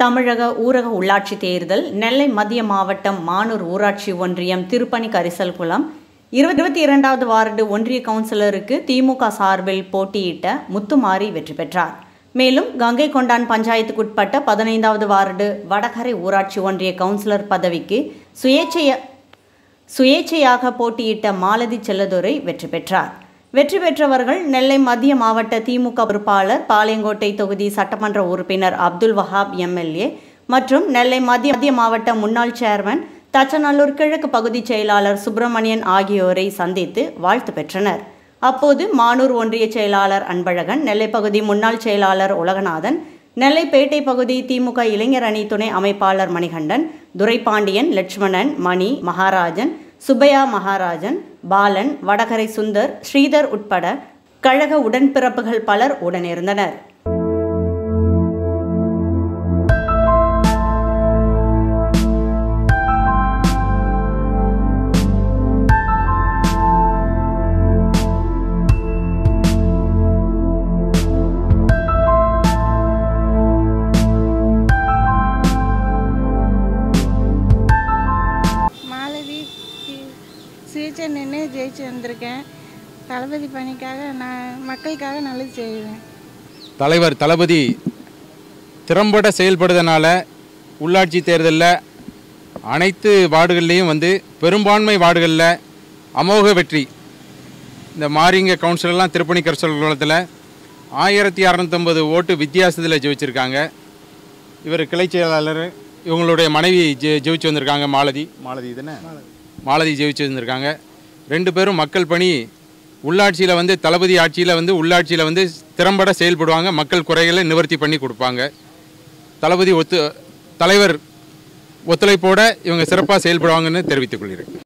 தமிழக ஊரக உள்ளாட்சி தேர்தல் நெல்லை மத்திய மாவட்டம் மானூர் ஊராட்சி ஒன்றியம் திருப்பணி கரிசல்குளம் 22வது வார்டு ஒன்றிய கவுன்சிலருக்கு திமுக சார்பில் போட்டியிட்ட முத்துமாரி வெற்றி பெற்றார். மேலும் கங்கை கொண்டான் பஞ்சாயத்துக்குட்பட்ட 15வது வார்டு வடகர ஊராட்சி ஒன்றிய கவுன்சிலர் பதவிக்கு சுயேட்சையாக போட்டியிட்ட மாலதி செல்லதுரை வெற்றி பெற்றார். வெற்றி பெற்றவர்கள் நெல்லை மத்திய மாவட்ட திமுக பொறுப்பாளர், பாளையங்கோட்டை தொகுதி சட்டமன்ற உறுப்பினர் அப்துல் வஹாப் MLA மற்றும் நெல்லை மத்திய மாவட்ட முன்னாள் சேர்மன், தச்சநல்லூர் கிழக்கு பகுதி செயலாளர் சுப்பிரமணியன் ஆகியோரை சந்தித்து வாழ்த்து பெற்றனர். அப்போது மானூர் ஒன்றிய செயலாளர் அன்பழகன், நெல்லை பகுதி முன்னாள் செயலாளர் உலகநாதன், நெல்லைப்பேட்டை பகுதி திமுக இளைஞர் அணி துணை அமைப்பாளர் மணிகண்டன், துரைபாண்டியன், லட்சுமணன், மணி, மகாராஜன், சுப்பையா மகாராஜன், பாலன், வடகரை சுந்தர், ஸ்ரீதர் உட்பட கழக உடன்பிறப்புகள் பலர் உடனிருந்தனர். சுயேட்சை நின்று ஜெயிச்சு வந்திருக்கேன். தளபதி பணிக்காக நான் மக்களுக்காக நல்லது செய்வேன். தளபதி திறம்பட செயல்படுறதுனால உள்ளாட்சி தேர்தலில் அனைத்து வார்டுகள்லேயும் பெரும்பான்மை வார்டுகளில் அமோக வெற்றி. இந்த மாரிங்க கவுன்சிலர்லாம் திருப்பணி கரிசல்குளத்தில் 1650 ஓட்டு வித்தியாசத்தில் ஜெயிச்சிருக்காங்க. இவர் கிளை செயலாளர், இவங்களுடைய மனைவி ஜெயிச்சு வந்திருக்காங்க. மாலதி ஜெயிச்சு வந்திருக்காங்க. 2 பேரும் மக்கள் பணி உள்ளாட்சியில் தளபதி ஆட்சியில் உள்ளாட்சியில் திறம்பட செயல்படுவாங்க. மக்கள் குறைகளை நிவர்த்தி பண்ணி கொடுப்பாங்க. தலைவர் ஒத்துழைப்போடு இவங்க சிறப்பாக செயல்படுவாங்கன்னு தெரிவித்துக் கொள்கிறேன்.